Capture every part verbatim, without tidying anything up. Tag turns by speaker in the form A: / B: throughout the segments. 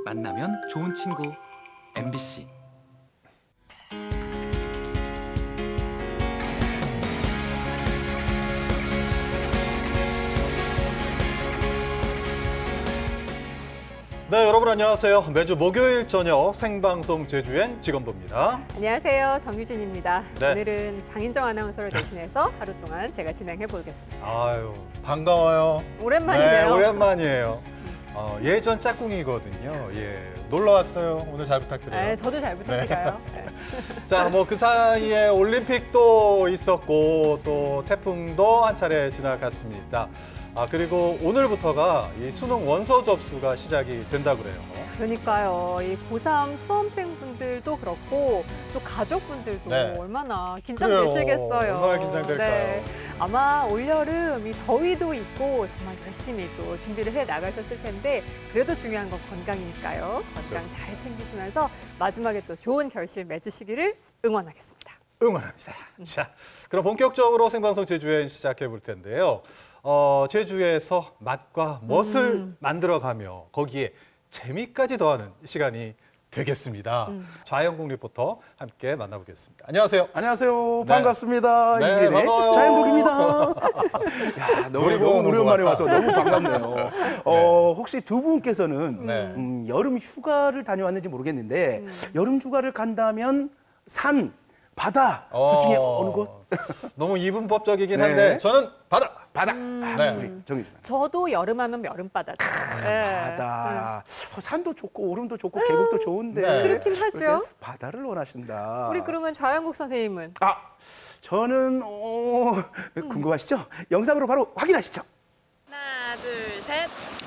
A: 만나면 좋은 친구 엠비씨.
B: 네, 여러분 안녕하세요. 매주 목요일 저녁 생방송 제주엔 직원부입니다.
C: 안녕하세요. 정유진입니다.
B: 네.
C: 오늘은 장인정 아나운서를 대신해서 하루 동안 제가 진행해 보겠습니다.
B: 아유, 반가워요.
C: 오랜만이네요.
B: 네, 오랜만이에요. 어, 예전 짝꿍이거든요. 예, 놀러 왔어요. 오늘 잘 부탁드려요.
C: 네, 저도 잘 부탁드려요. 네.
B: 자, 뭐 그 사이에 올림픽도 있었고 또 태풍도 한 차례 지나갔습니다. 아, 그리고 오늘부터가 이 수능 원서 접수가 시작이 된다 그래요.
C: 그러니까요. 이 고삼 수험생분들도 그렇고 또 가족분들도
B: 네.
C: 얼마나 긴장되시겠어요.
B: 얼마나 긴장될까요?
C: 네. 아마 올여름 이 더위도 있고 정말 열심히 또 준비를 해 나가셨을 텐데 그래도 중요한 건 건강이니까요. 건강
B: 그렇습니다.
C: 잘 챙기시면서 마지막에 또 좋은 결실 맺으시기를 응원하겠습니다.
B: 응원합니다. 자, 그럼 본격적으로 생방송 제주엔 시작해 볼 텐데요. 어, 제주에서 맛과 멋을
C: 음.
B: 만들어가며 거기에 재미까지 더하는 시간이 되겠습니다.
C: 음.
B: 좌영국 리포터 함께 만나보겠습니다. 안녕하세요.
D: 안녕하세요.
B: 네.
D: 반갑습니다.
B: 네,
D: 이일의
B: 반가워요.
D: 좌영국입니다. 야, 너무,
B: 놀이공원
D: 너무 오랜만에 와서 너무 반갑네요. 어, 혹시 두 분께서는
B: 네.
D: 음, 여름 휴가를 다녀왔는지 모르겠는데
C: 음.
D: 여름 휴가를 간다면 산, 바다
B: 어,
D: 둘 중에 어느 곳?
B: 너무 이분법적이긴
D: 네.
B: 한데 저는 바다.
D: 바다.
C: 음.
D: 아,
B: 네.
D: 우리 정희진.
C: 저도 여름하면 여름바다죠. 네.
D: 바다. 어, 산도 좋고 오름도 좋고 계곡도 좋은데
B: 네.
C: 그렇긴 하죠.
D: 그렇게 바다를 원하신다.
C: 우리 그러면 좌영국 선생님은?
D: 아, 저는 어, 궁금하시죠? 영상으로 바로 확인하시죠.
E: 하나, 둘, 셋.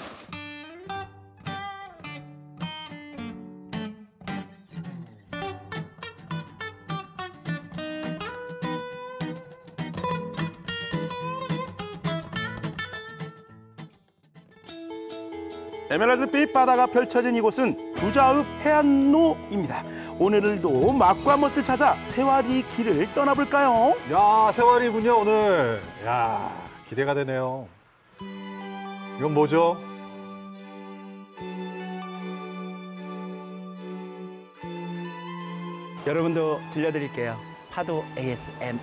D: 에메랄드빛 바다가 펼쳐진 이곳은 부자읍 해안로입니다. 오늘도 맛과 멋을 찾아 세와리 길을 떠나볼까요?
B: 야, 세월이군요, 오늘. 야, 기대가 되네요. 이건 뭐죠?
D: 여러분도 들려드릴게요. 파도 에이에스엠알.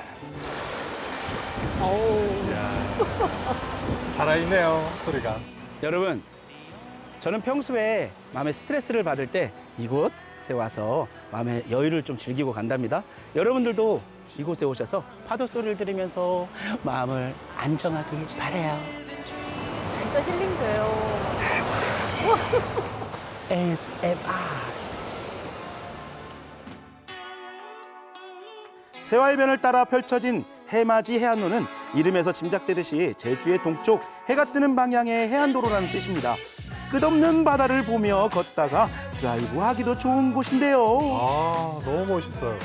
C: 어우.
B: 살아있네요, 소리가.
D: 여러분, 저는 평소에 마음의 스트레스를 받을 때 이곳에 와서 마음의 여유를 좀 즐기고 간답니다. 여러분들도 이곳에 오셔서 파도 소리를 들으면서 마음을 안정하길 바라요.
C: 진짜 힐링돼요.
D: 에이에스엠알. 세와이변을 따라 펼쳐진 해맞이 해안로는 이름에서 짐작되듯이 제주의 동쪽 해가 뜨는 방향의 해안도로라는 뜻입니다. 끝없는 바다를 보며 걷다가 드라이브하기도 좋은 곳인데요.
B: 아, 너무 멋있어요.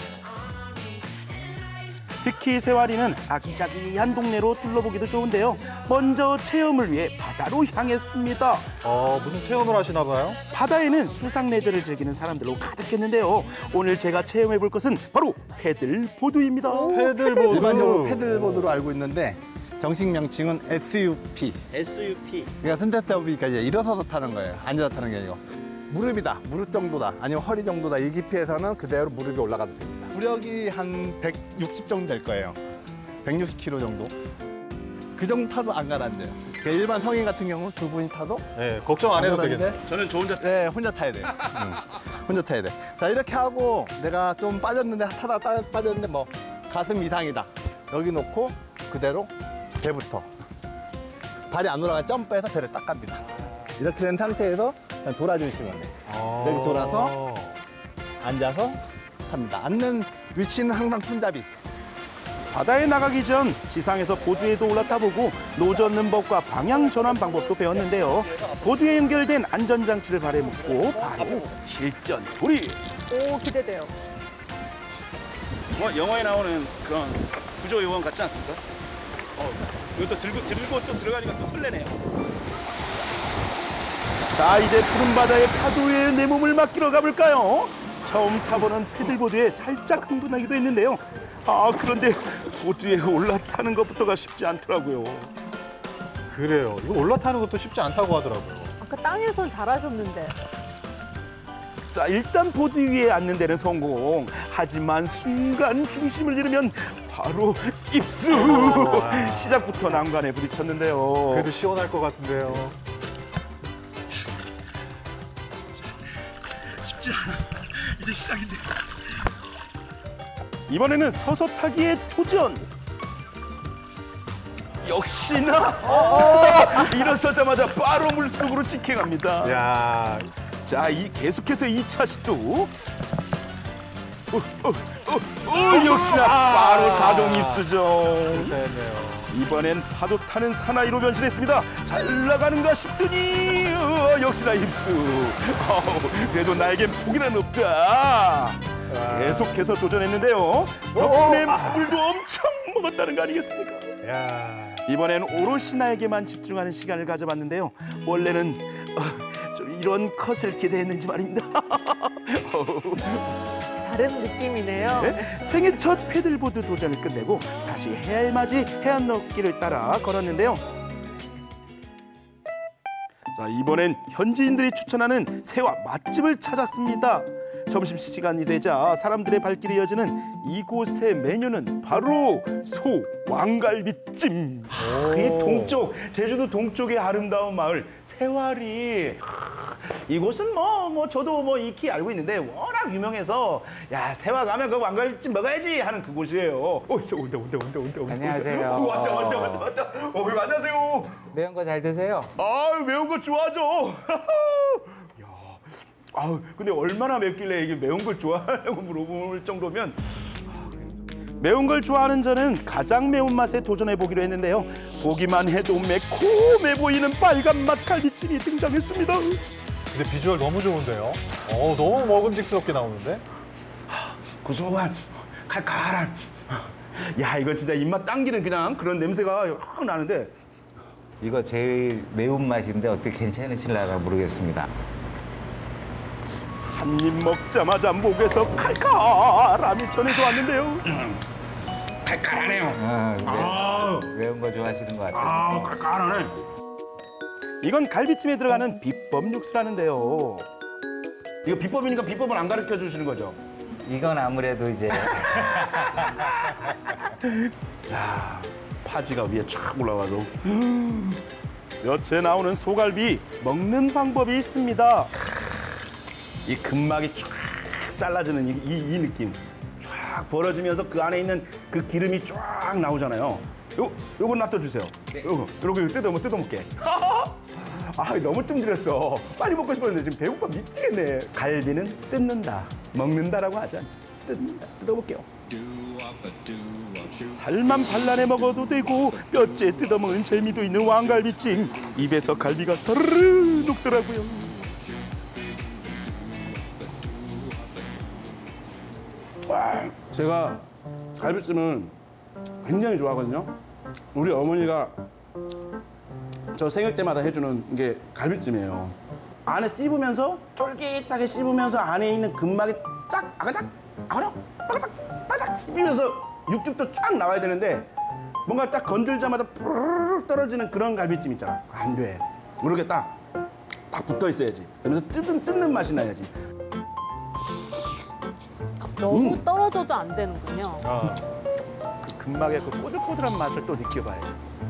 D: 특히 세와리는 아기자기한 동네로 둘러보기도 좋은데요. 먼저 체험을 위해 바다로 향했습니다.
B: 어, 무슨 체험을 하시나 봐요?
D: 바다에는 수상 레저를 즐기는 사람들로 가득했는데요. 오늘 제가 체험해볼 것은 바로 패들보드입니다.
B: 패들보드.
F: 일반적으로 패들보드로 알고 있는데 정식 명칭은 에스유피.
D: 에스유피.
F: 그러니까 선택법이니까 이제 일어서서 타는 거예요. 앉아서 타는 게 아니고. 무릎이다, 무릎 정도다, 아니면 허리 정도다 이 깊이에서는 그대로 무릎이 올라가도 됩니다. 구력이 한 백육십 정도 될 거예요. 백육십 킬로그램 정도. 그 정도 타도 안 가라앉아요. 일반 성인 같은 경우는 두 분이 타도
B: 네, 걱정 안 해도 되겠네.
D: 저는 저 혼자
F: 네, 혼자 타야 돼. 응. 혼자 타야 돼. 자, 이렇게 하고 내가 좀 빠졌는데 타다가 따- 빠졌는데 뭐 가슴 이상이다. 여기 놓고 그대로 배부터. 발이 안 올라가면 점프해서 배를 딱 갑니다. 이렇게 된 상태에서 그냥 돌아주시면 돼요.
B: 아.
F: 여기 돌아서 앉아서 탑니다. 앉는 위치는 항상 손잡이.
D: 바다에 나가기 전 지상에서 보드에도 올라타보고 노젓는 법과 방향 전환 방법도 배웠는데요. 보드에 연결된 안전장치를 발에 묶고 바로 실전 돌입.
C: 오, 기대돼요.
G: 뭐 영화에 나오는 그런 구조 요원 같지 않습니까? 어, 이거 또 들고 들고 또 들어가니까 또 설레네요.
D: 자, 이제 푸른 바다의 파도에 내 몸을 맡기러 가볼까요? 처음 타보는 패들보드에 살짝 흥분하기도 했는데요. 아, 그런데 보드에 올라타는 것부터가 쉽지 않더라고요.
B: 그래요. 이거 올라타는 것도 쉽지 않다고 하더라고요.
C: 아까 땅에선 잘하셨는데.
G: 자, 일단 보드 위에 앉는 데는 성공. 하지만 순간 중심을 잃으면 바로 입수. 시작부터 난관에 부딪혔는데요.
B: 그래도 시원할 것 같은데요.
G: 이제 시작인데. 이번에는 서서 타기의 도전. 역시나 일어서자마자 바로 물속으로 직행합니다.
B: 야,
G: 자, 이 계속해서 이 차 시도. 어, 어, 어, 어, 역시나 바로 자동 입수죠.
B: 됐네요.
G: 이번엔 파도 타는 사나이로 변신했습니다. 잘 나가는가 싶더니 어, 역시나 입수. 어, 그래도 나에겐 포기는 없다. 계속해서 도전했는데요. 덕분에 물도 엄청 먹었다는 거 아니겠습니까?
B: 야,
G: 이번엔 오롯이 나에게만 집중하는 시간을 가져봤는데요. 원래는 어, 좀 이런 컷을 기대했는지 말입니다.
C: 다른 느낌이네요.
G: 네? 생애 첫 패들보드 도전을 끝내고 다시 해알맞이 해안 넣기를 따라 걸었는데요. 자, 이번엔 현지인들이 추천하는 새와 맛집을 찾았습니다. 점심시간이 되자 사람들의 발길이 이어지는 이곳의 메뉴는 바로 소 왕갈비찜. 이 동쪽, 제주도 동쪽의 아름다운 마을 새와리. 이곳은 뭐, 뭐 저도 뭐 익히 알고 있는데 워낙 유명해서 야, 새와 가면 그 왕갈비찜 먹어야지 하는 그곳이에요. 어, 온다 온다 온다 온다 온다. 온다.
H: 안녕하세요.
G: 어, 왔다 왔다 왔다 왔다. 어, 안녕하세요.
H: 매운 거 잘 드세요?
G: 아, 매운 거 좋아하죠. 아, 근데 얼마나 맵길래 이게 매운 걸 좋아하냐고 물어볼 정도면. 매운 걸 좋아하는 저는 가장 매운맛에 도전해보기로 했는데요. 보기만 해도 매콤해 보이는 빨간맛 갈비찜이 등장했습니다.
B: 근데 비주얼 너무 좋은데요? 어, 너무 먹음직스럽게 나오는데?
G: 고소한, 칼칼한. 야, 이거 진짜 입맛 당기는 그냥 그런 냄새가 확 나는데.
H: 이거 제일 매운맛인데 어떻게 괜찮으실라나 모르겠습니다.
G: 한 입 먹자마자 목에서 칼칼함이 전해져 왔는데요. 칼칼하네요.
H: 아, 매,
G: 아,
H: 매운 거 좋아하시는 것 같아요.
G: 아, 칼칼하네. 이건 갈비찜에 들어가는 비법 육수라는데요. 이거 비법이니까 비법을 안 가르쳐 주시는 거죠?
H: 이건 아무래도 이제
G: 야, 파지가 위에 쫙 올라가서 볕에 나오는 소갈비 먹는 방법이 있습니다. 이 근막이 쫙 잘라지는 이, 이, 이 느낌, 쫙 벌어지면서 그 안에 있는 그 기름이 쫙 나오잖아요. 요, 요거 놔둬주세요. 요거, 요렇게 뜯어, 뜯어 먹게. 아, 너무 뜸들였어. 빨리 먹고 싶었는데 지금 배고파 미치겠네. 갈비는 뜯는다, 먹는다라고 하지 않죠. 뜯는다, 뜯어볼게요. 살만 발라내 먹어도 되고 뼈째 뜯어먹는 재미도 있는 왕갈비찜. 입에서 갈비가 서르르 녹더라고요. 와, 제가 갈비찜을 굉장히 좋아하거든요. 우리 어머니가 저 생일 때마다 해주는 게 갈비찜이에요. 안에 씹으면서 쫄깃하게 씹으면서 안에 있는 근막이 쫙 아가작 아가작 빠가작 빠작 씹히면서 육즙도 쫙 나와야 되는데 뭔가 딱 건들자마자 푸르륵 떨어지는 그런 갈비찜 있잖아. 안 돼. 이렇게 딱, 딱 붙어 있어야지. 그러면서 뜯는, 뜯는 맛이 나야지.
C: 너무
G: 음.
C: 떨어져도 안 되는군요.
B: 아,
G: 근막의 그 꼬들꼬들한 맛을 또 느껴봐야지.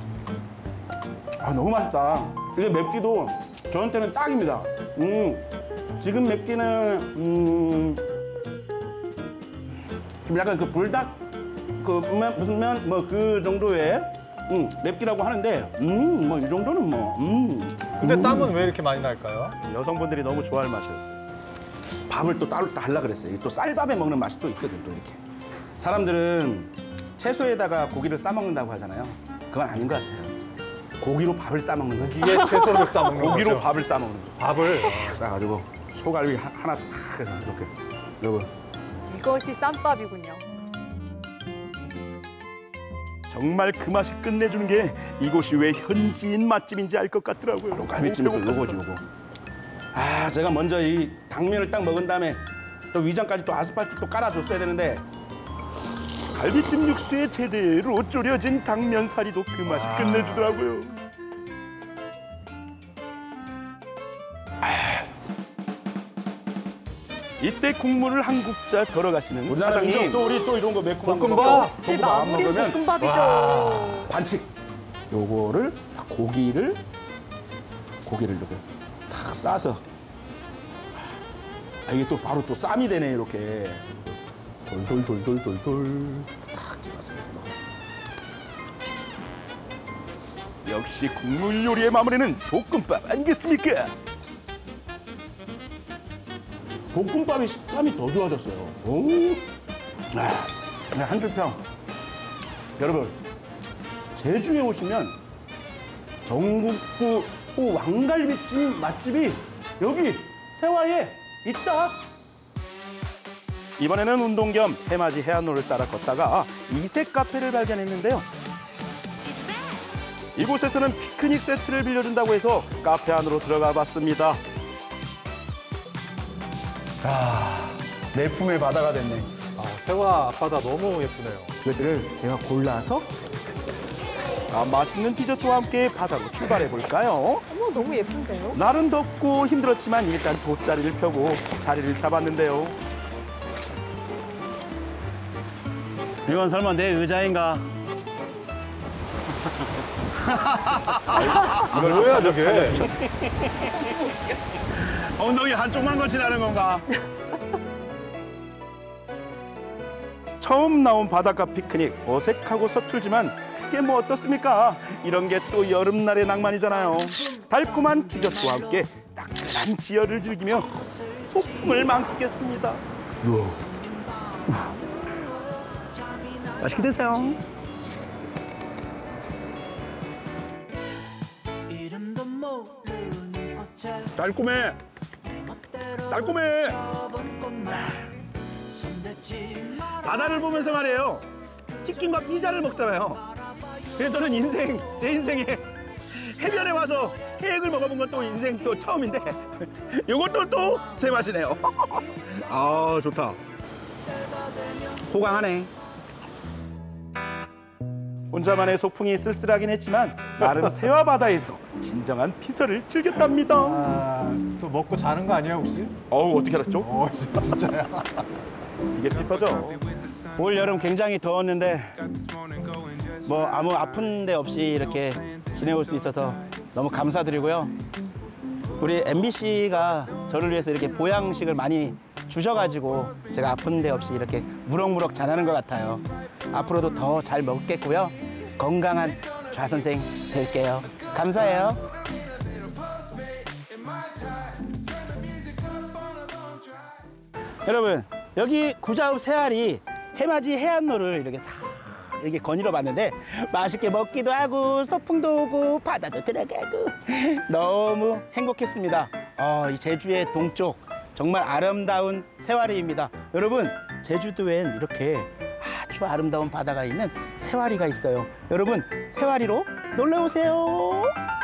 G: 아, 너무 맛있다. 이게 맵기도 저한테는 딱입니다. 음, 지금 맵기는 음, 좀 약간 그 불닭 그 면, 무슨 면 뭐 그 정도의 음, 맵기라고 하는데 음, 뭐 이 정도는 뭐 음.
B: 근데
G: 음.
B: 땀은 왜 이렇게 많이 날까요?
G: 여성분들이 너무 좋아할 맛이었어요. 밥을 또 따로 또 하려고 그랬어요. 또 쌀밥에 먹는 맛이 또 있거든, 또 이렇게. 사람들은 채소에다가 고기를 싸먹는다고 하잖아요. 그건 아닌 것 같아요. 고기로 밥을 싸먹는 거지.
B: 이게 채소를 싸먹는
G: 고기로
B: 거죠.
G: 밥을 싸먹는 거.
B: 밥을.
G: 딱 싸가지고 소갈비 하- 하나 탁 해서 이렇게. 요거.
C: 이것이 쌈밥이군요.
G: 정말 그 맛이 끝내주는 게 이곳이 왜 현지인 맛집인지 알 것 같더라고요. 갈비찜이 또 요거지, 요거. 아, 제가 먼저 이 당면을 딱 먹은 다음에 또 위장까지 또 아스팔트 또 깔아줬어야 되는데 갈비찜 육수에 제대로 졸여진 당면사리도 그 맛이
B: 아.
G: 끝내주더라고요. 아. 이때 국물을 한 국자 덜어가시는
D: 우리나라
G: 사장님.
D: 민족 또 우리 또 이런 거 매콤한 거
B: 볶음밥.
D: 먹으면
C: 역시
D: 볶음밥 안
C: 마무리는
D: 먹으면
C: 볶음밥이죠.
D: 반칙. 요거를 고기를 고기를 이렇게 탁 싸서 아, 이게 또 바로 또 쌈이 되네 이렇게
B: 돌돌돌돌돌돌.
D: 탁 찍어서 이렇게 먹어.
G: 역시 국물 요리의 마무리는 볶음밥 아니겠습니까?
D: 볶음밥이 식감이 더 좋아졌어요. 오. 아, 한 줄 평. 여러분, 제주에 오시면 전국구 소 왕갈비찜 맛집이 여기 세화에 있다.
G: 이번에는 운동 겸 해맞이 해안로를 따라 걷다가 이색 카페를 발견했는데요. 이곳에서는 피크닉 세트를 빌려준다고 해서 카페 안으로 들어가 봤습니다.
D: 내 품의 바다가 됐네.
B: 아, 새와 앞바다 너무 예쁘네요.
G: 그것들을 제가 골라서 아, 맛있는 디저트와 함께 바다로 출발해 볼까요?
C: 어머, 너무 예쁜데요?
G: 날은 덥고 힘들었지만 일단 돗자리를 펴고 자리를 잡았는데요.
D: 이건 설마 내 의자인가?
B: 뭐야 저게?
D: 엉덩이 한쪽만 거치라는 건가?
G: 처음 나온 바닷가 피크닉 어색하고 서툴지만 그게 뭐 어떻습니까? 이런 게 또 여름날의 낭만이잖아요. 달콤한 디저트와 함께 따끈한 지열을 즐기며 소풍을 만끽했습니다.
D: 맛있게 드세요.
G: 달콤해. 달콤해.
D: 바다를 보면서 말이에요. 치킨과 피자를 먹잖아요. 그래서 저는 인생, 제 인생에 해변에 와서 회액을 먹어본 건 또 인생 또 처음인데 이것도 또 제 맛이네요. 아 좋다. 호강하네.
G: 혼자만의 소풍이 쓸쓸하긴 했지만 나름 새와 바다에서 진정한 피서를 즐겼답니다.
B: 아, 또 먹고 자는 거 아니에요 혹시?
G: 어우 어떻게 알았죠?
B: 어 진짜야.
G: 이게 피서죠.
D: 올 여름 굉장히 더웠는데 뭐 아무 아픈 데 없이 이렇게 지내올 수 있어서 너무 감사드리고요. 우리 엠비씨가 저를 위해서 이렇게 보양식을 많이 주셔가지고 제가 아픈 데 없이 이렇게 무럭무럭 자라는 것 같아요. 앞으로도 더 잘 먹겠고요. 건강한 좌선생 될게요. 감사해요. 여러분 여기 구자읍 새알이 해맞이 해안로를 이렇게 싹 이렇게 거닐어 봤는데 맛있게 먹기도 하고 소풍도 오고 바다도 들어가고 너무 행복했습니다. 어, 이 제주의 동쪽 정말 아름다운 새와리입니다. 여러분 제주도엔 이렇게 아주 아름다운 바다가 있는 새와리가 있어요. 여러분 새와리로 놀러 오세요.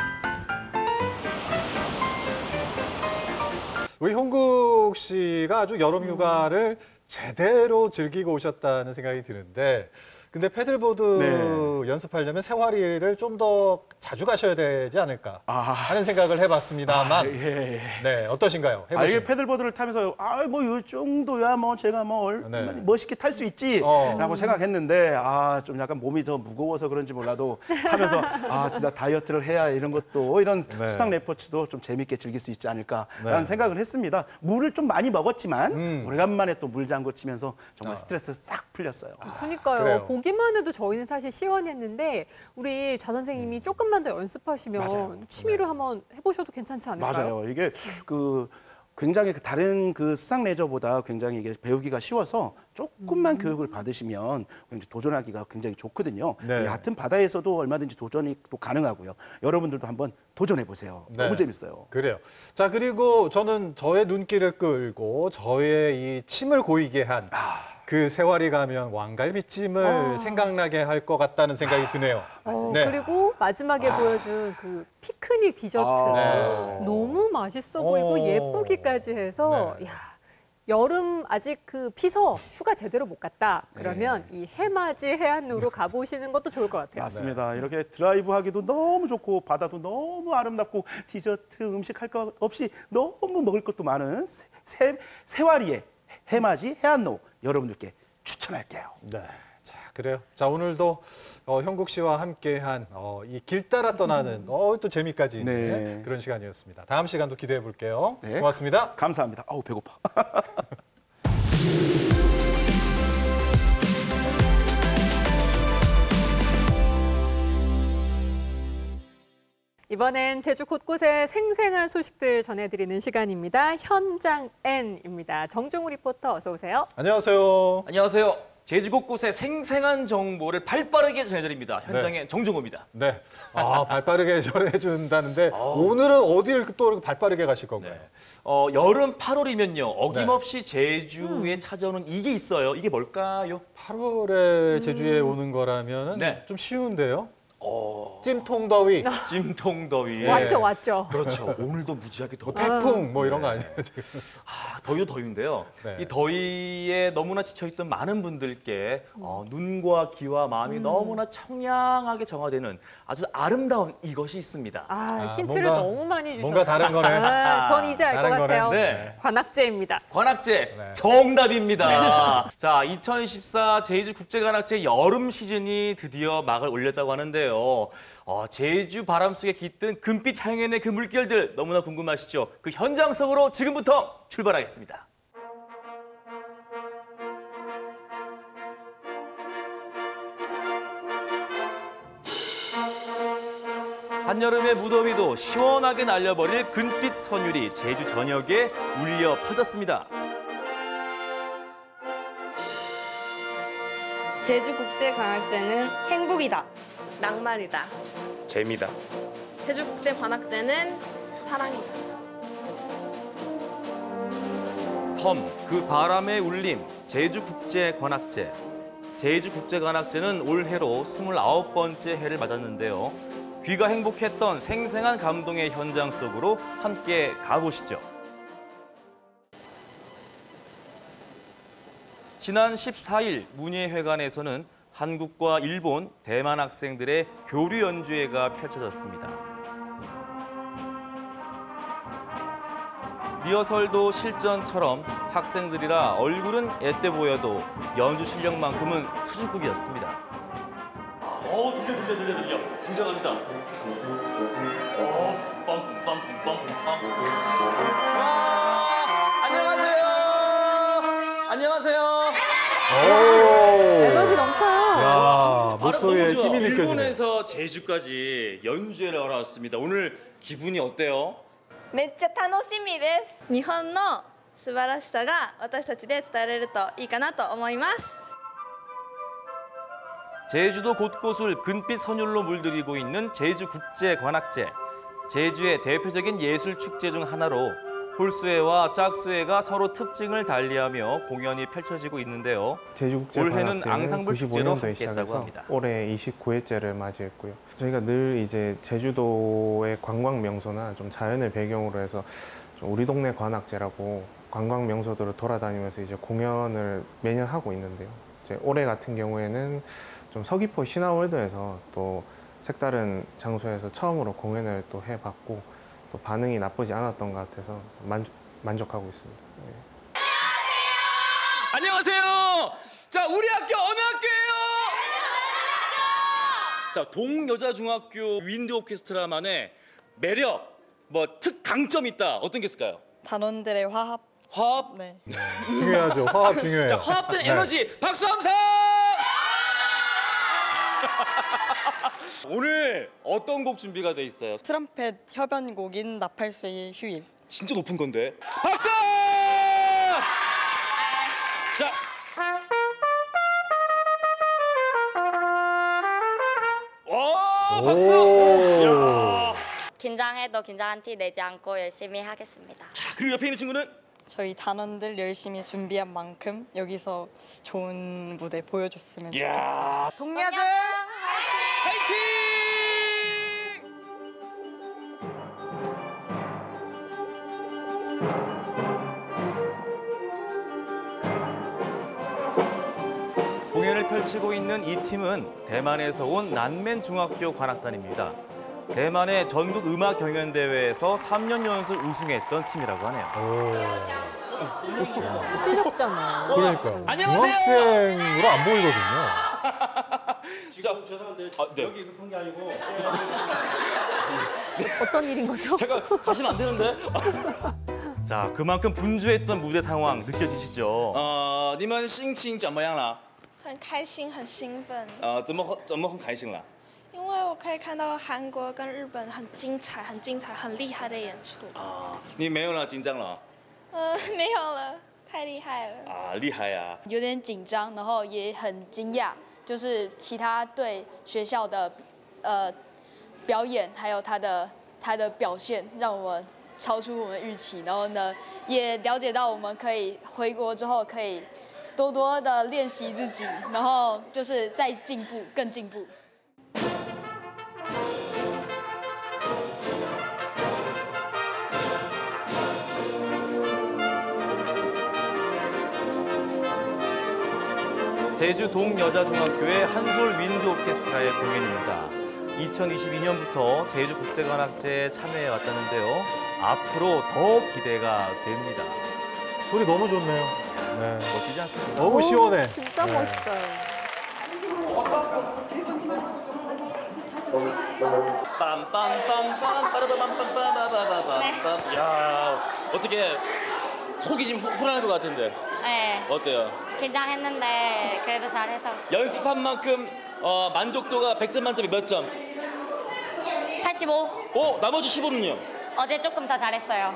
B: 우리 형국 씨가 아주 여름 휴가를 제대로 즐기고 오셨다는 생각이 드는데, 근데 패들보드
G: 네.
B: 연습하려면 새와리를 좀 더 자주 가셔야 되지 않을까
G: 아.
B: 하는 생각을 해봤습니다만,
G: 아, 예, 예.
B: 네 어떠신가요?
G: 아, 이게
B: 해보시면.
G: 패들보드를 타면서 아 뭐 이 정도야 뭐 제가 뭐 얼-
B: 네.
G: 멋있게 탈 수 있지라고
B: 어.
G: 생각했는데 아 좀 약간 몸이 더 무거워서 그런지 몰라도 타면서 아 진짜 다이어트를 해야 이런 것도 이런
B: 네.
G: 수상 레포츠도 좀 재밌게 즐길 수 있지 않을까라는
B: 네.
G: 생각을 했습니다. 물을 좀 많이 먹었지만
B: 음.
G: 오래간만에 또 물장구 치면서 정말
B: 아.
G: 스트레스 싹 풀렸어요.
C: 그러니까요.
B: 그래요.
C: 보기만 해도 저희는 사실 시원했는데 우리 좌 선생님이 조금만 더 연습하시면
G: 맞아요.
C: 취미로 한번 해보셔도 괜찮지 않을까요?
G: 맞아요. 이게 그 굉장히 그 다른 그 수상 레저보다 굉장히 이게 배우기가 쉬워서 조금만 교육을 받으시면 굉장히 도전하기가 굉장히 좋거든요.
B: 네.
G: 얕은 바다에서도 얼마든지 도전이 또 가능하고요. 여러분들도 한번 도전해 보세요.
B: 네.
G: 너무 재밌어요.
B: 그래요. 자 그리고 저는 저의 눈길을 끌고 저의 이 침을 고이게 한 그 새와리 가면 왕갈비찜을
C: 아.
B: 생각나게 할 것 같다는 생각이 드네요.
C: 어,
B: 네.
C: 그리고 마지막에 보여준 그 피크닉 디저트
G: 아.
B: 네.
C: 너무 맛있어
B: 어.
C: 보이고 예쁘기까지 해서
B: 네.
C: 야, 여름 아직 그 피서 휴가 제대로 못 갔다 그러면 이 해맞이 해안로로 가보시는 것도 좋을 것 같아요.
G: 맞습니다. 이렇게 드라이브 하기도 너무 좋고 바다도 너무 아름답고 디저트 음식 할 것 없이 너무 먹을 것도 많은
D: 세, 세와리의 해맞이 해안로 여러분들께 추천할게요.
B: 네. 자, 그래요. 자, 오늘도 어, 형국 씨와 함께한 어, 이 길 따라 떠나는 어, 또 재미까지 있는
D: 네.
B: 그런 시간이었습니다. 다음 시간도 기대해 볼게요.
D: 네.
B: 고맙습니다.
D: 감사합니다. 아우 배고파.
C: 이번엔 제주 곳곳의 생생한 소식들 전해드리는 시간입니다. 현장 N입니다. 정종우 리포터 어서 오세요.
B: 안녕하세요.
I: 안녕하세요. 제주 곳곳의 생생한 정보를 발빠르게 전해드립니다. 현장의
B: 네.
I: 정종호입니다.
B: 네. 아, 발빠르게 전해준다는데 오늘은 어디를 또 발빠르게 가실 건가요?
I: 네. 어, 여름 팔월이면요. 어김없이 제주에 음. 찾아오는 이게 있어요. 이게 뭘까요?
B: 팔월에 제주에
C: 음.
B: 오는 거라면
I: 네.
B: 좀 쉬운데요?
I: 어...
B: 찜통더위.
I: 찜통더위.
C: 왔죠, 왔죠.
I: 그렇죠. 오늘도 무지하게 더
B: 뭐 태풍 뭐 이런 거 아니에요? 지금.
I: 아, 더위도 더위인데요.
B: 네.
I: 이 더위에 너무나 지쳐있던 많은 분들께 어, 눈과 귀와 마음이 음. 너무나 청량하게 정화되는 아주 아름다운 이것이 있습니다.
C: 아,
B: 아,
C: 힌트를
B: 뭔가-
C: 너무 많이 주셨어요.
B: 뭔가 다른 거네.
C: 아, 전 이제 알 것
B: 다른 거네.
C: 같아요.
I: 네.
C: 관악제입니다.
I: 관악제
B: 네.
I: 정답입니다. 자, 이천이십사 제주 국제관악제 여름 시즌이 드디어 막을 올렸다고 하는데요. 어, 제주 바람 속에 깃든 금빛 향연의 그 물결들 너무나 궁금하시죠? 그 현장 속으로 지금부터 출발하겠습니다. 한여름의 무더위도 시원하게 날려버릴 금빛 선율이 제주 전역에 울려 퍼졌습니다.
E: 제주국제관악제는 행복이다. 낭만이다.
I: 재미다.
E: 제주국제관악제는 사랑이다.
I: 섬, 그 바람의 울림, 제주국제관악제. 제주국제관악제는 올해로 스물아홉 번째 해를 맞았는데요. 귀가 행복했던 생생한 감동의 현장 속으로 함께 가보시죠. 지난 십사 일 문예회관에서는 한국과 일본, 대만 학생들의 교류 연주회가 펼쳐졌습니다. 리허설도 실전처럼 학생들이라 얼굴은 앳돼 보여도 연주 실력만큼은 수준급이었습니다. 어, 들려 들려 들려 들려. 굉장합니다. 어, 뿜뿜뿜뿜뿜뿜. 와, 안녕하세요. 안녕하세요.
C: 에너지 넘쳐요.
B: 야,
I: 바로
B: 목소리에
I: 너무 좋아.
B: 힘이 느껴지네.
I: 일본에서 제주까지 연주회를 하러 왔습니다. 오늘 기분이 어때요?
E: めっちゃ楽しみです。日本の素晴らしさが私たちで伝えられるといいかなと思います。
I: 제주도 곳곳을 금빛 선율로 물들이고 있는 제주국제관악제. 제주의 대표적인 예술 축제 중 하나로 홀수회와 짝수회가 서로 특징을 달리하며 공연이 펼쳐지고 있는데요. 올해는 앙상블 축제로 함께했다고 합니다.
J: 올해 이십구 회째를 맞이했고요. 저희가 늘 이제 제주도의 관광 명소나 좀 자연을 배경으로 해서 좀 우리 동네 관악제라고 관광 명소들을 돌아다니면서 이제 공연을 매년 하고 있는데요. 이제 올해 같은 경우에는 좀 서귀포 신화월드에서 또 색다른 장소에서 처음으로 공연을 또 해봤고 또 반응이 나쁘지 않았던 것 같아서 만족, 만족하고 있습니다. 네.
I: 안녕하세요. 자, 우리 학교 어느 학교예요? 자, 동여자중학교 윈드 오케스트라만의 매력, 뭐 특 강점이 있다. 어떤 게 있을까요?
E: 단원들의 화합.
I: 화합.
E: 네.
B: 중요하죠. 화합 중요해요.
I: 자, 화합된
B: 네.
I: 에너지 박수 함성! 오늘 어떤 곡 준비가 돼 있어요?
E: 트럼펫 협연곡인 나팔수의 휴일.
I: 진짜 높은 건데. 박수! 자. 와, 박수! 이야.
E: 긴장해도 긴장한 티 내지 않고 열심히 하겠습니다.
I: 자, 그리고 옆에 있는 친구는
E: 저희 단원들 열심히 준비한 만큼 여기서 좋은 무대 보여줬으면 좋겠습니다.
I: 이야.
E: 동야자
I: 화이팅! 공연을 펼치고 있는 이 팀은 대만에서 온 난멘 중학교 관악단입니다. 대만의 전국 음악 경연 대회에서 삼 년 연속 우승했던 팀이라고 하네요.
C: 실력자네.
B: 그러니까요.
I: 안녕하세요.
B: 중학생으로 안 보이거든요.
I: 지금 죄송한데 아, 네. 여기 급한 게 아니고
C: 어떤 일인 거죠?
I: 제가 가시면 안 되는데. 자, 그만큼 분주했던 무대 상황 느껴지시죠?
K: 呃，你们心情怎么样了？
E: 很开心，很兴奋，
K: 呃，怎么怎么很开心了？
E: 因为我可以看到韩国跟日本很精彩、很精彩、很厉害的演出。
K: 啊，你没有了，紧张了？
E: 呃，没有了，太厉害了。
K: 啊，厉害呀！
L: 有点紧张，然后也很惊讶，就是其他对学校的呃表演，还有他的他的表现，让我们超出我们预期。然后呢，也了解到我们可以回国之后可以多多的练习自己，然后就是再进步，更进步。
I: 제주 동여자중학교의 한솔 윈드 오케스트라의 공연입니다. 이천이십이 년부터 제주국제관악제에 참여해 왔다는데요. 앞으로 더 기대가 됩니다.
B: 소리 너무 좋네요. 네.
I: 멋지지 않습니까?
B: 너무 시원해.
C: 오, 진짜
B: 네.
C: 멋있어요.
K: 빰빰빰빰 빠라바빰빰빰빰빰빰빰. 야, 어떻게 속이 지금 후- 후련할 것 같은데.
M: 네.
K: 어때요?
M: 긴장했는데 그래도 잘해서
K: 연습한 만큼 어, 만족도가 백 점 만점에 몇 점?
M: 팔십오.
K: 오, 나머지 십오는요?
M: 어제 조금 더 잘했어요.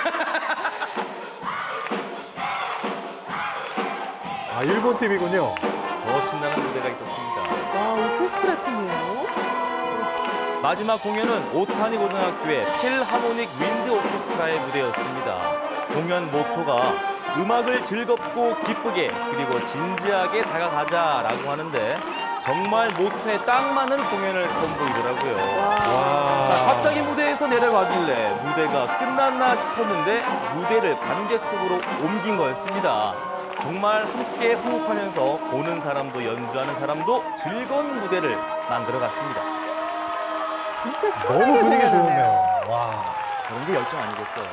B: 아, 일본 팀이군요.
I: 더 신나는 무대가 있었습니다.
C: 와, 오케스트라 팀이에요.
I: 마지막 공연은 오타니 고등학교의 필하모닉 윈드 오케스트라의 무대였습니다. 공연 모토가 음악을 즐겁고 기쁘게 그리고 진지하게 다가가자라고 하는데 정말 모토에 딱 맞는 공연을 선보이더라고요. 자, 갑자기 무대에서 내려가길래 무대가 끝났나 싶었는데 무대를 관객석으로 옮긴 거였습니다. 정말 함께 호흡하면서 보는 사람도 연주하는 사람도 즐거운 무대를 만들어갔습니다.
C: 진짜 신나게
B: 너무 분위기
C: 공연하네요.
B: 좋네요. 와.
I: 그런 게 열정 아니겠어요.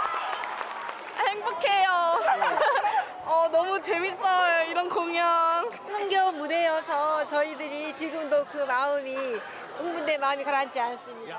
N: 행복해요. 어, 너무 재밌어요, 이런 공연.
O: 흥겨운 무대여서 저희들이 지금도 그 마음이 흥분된 마음이 가라앉지 않습니다.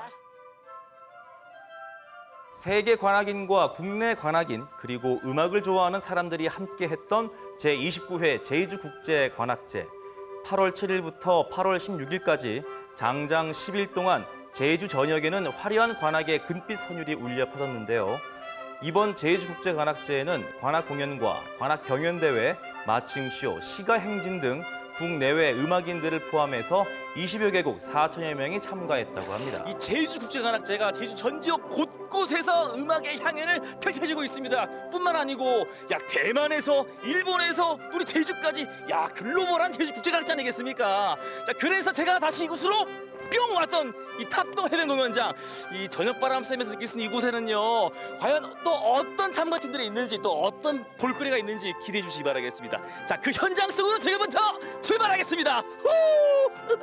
I: 세계 관악인과 국내 관악인 그리고 음악을 좋아하는 사람들이 함께 했던 제이십구 회 제주국제관악제. 팔월 칠일부터 팔월 십육일까지 장장 십 일 동안 제주 전역에는 화려한 관악의 금빛 선율이 울려 퍼졌는데요. 이번 제주국제관악제에는 관악 공연과 관악 경연대회, 마칭쇼, 시가행진 등 국내외 음악인들을 포함해서 이십여 개국 사천여 명이 참가했다고 합니다.
K: 이 제주국제관악제가 제주 전 지역 곳곳에서 음악의 향연을 펼쳐지고 있습니다. 뿐만 아니고 야 대만에서 일본에서 또 우리 제주까지 야 글로벌한 제주국제관악제 아니겠습니까? 자 그래서 제가 다시 이곳으로 뿅 왔던 이 탑동 해변 공연장 이 저녁바람 쐬면서 느낄 수 있는 이곳에는요 과연 또 어떤 참가팀들이 있는지 또 어떤 볼거리가 있는지 기대해 주시기 바라겠습니다. 자 그 현장 속으로 지금부터 출발하겠습니다. 후!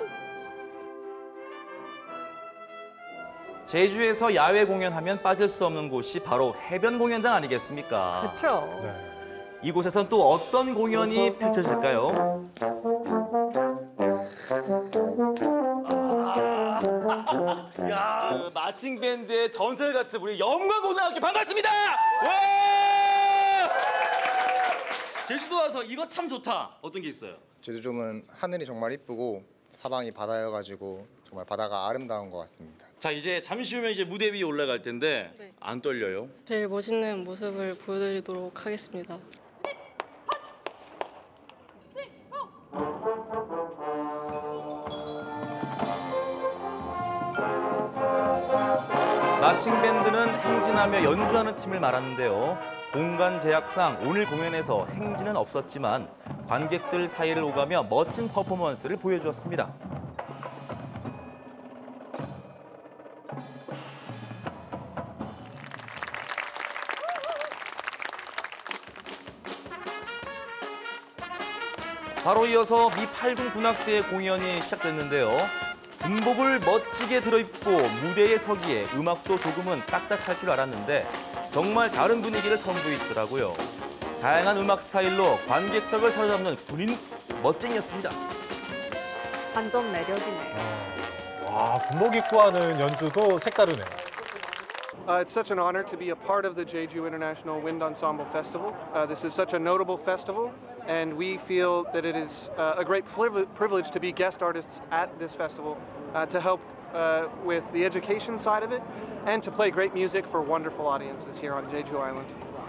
I: 제주에서 야외 공연하면 빠질 수 없는 곳이 바로 해변 공연장 아니겠습니까?
C: 그렇죠.
B: 네.
I: 이곳에선 또 어떤 공연이 펼쳐질까요?
K: 야 마칭 밴드의 전설 같은 우리 영광고등학교 반갑습니다. 와! 제주도 와서 이거 참 좋다. 어떤 게 있어요?
P: 제주도는 하늘이 정말 이쁘고 사방이 바다여가지고 정말 바다가 아름다운 것 같습니다.
K: 자 이제 잠시 후면 이제 무대 위에 올라갈 텐데
N: 네.
K: 안 떨려요?
N: 제일 멋있는 모습을 보여드리도록 하겠습니다.
I: 마칭 밴드는 행진하며 연주하는 팀을 말하는데요. 공간 제약상 오늘 공연에서 행진은 없었지만 관객들 사이를 오가며 멋진 퍼포먼스를 보여주었습니다. 바로 이어서 미 팔 군 군악대의 공연이 시작됐는데요. 군복을 멋지게 들어입고 무대에 서기에 음악도 조금은 딱딱할 줄 알았는데 정말 다른 분위기를 선보이시더라고요. 다양한 음악 스타일로 관객석을 사로잡는 군인 멋쟁이였습니다.
C: 완전 매력이네요.
B: 와, 군복 입고 하는 연주도 색다르네요.
Q: Uh, it's such an honor to be a part of the Jeju International Wind Ensemble Festival. Uh, this is such a notable festival, and we feel that it is uh, a great privi- privilege to be guest artists at this festival uh, to help uh, with the education side of it and to play great music for wonderful audiences here on Jeju Island.